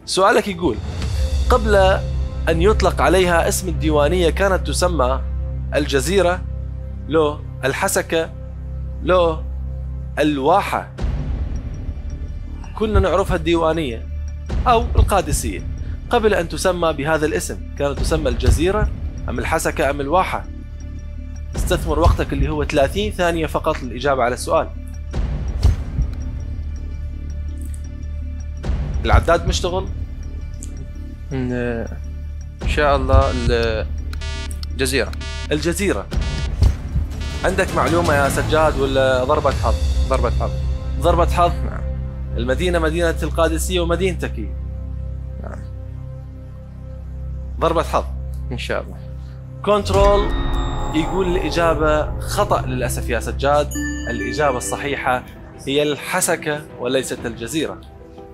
سؤالك يقول: قبل أن يطلق عليها اسم الديوانية كانت تسمى الجزيرة، لو الحسكة، لو الواحة. كنا نعرفها الديوانية أو القادسية. قبل أن تسمى بهذا الاسم كانت تسمى الجزيرة أم الحسكة أم الواحة؟ استثمر وقتك اللي هو 30 ثانية فقط للإجابة على السؤال. العداد مشتغل؟ إن شاء الله الجزيرة. الجزيرة. عندك معلومة يا سجاد ولا ضربة حظ؟ ضربة حظ. ضربة حظ؟ نعم. المدينة مدينة القادسية ومدينتك. نعم. ضربة حظ إن شاء الله. كنترول يقول الإجابة خطأ للأسف يا سجاد. الإجابة الصحيحة هي الحسكة وليست الجزيرة.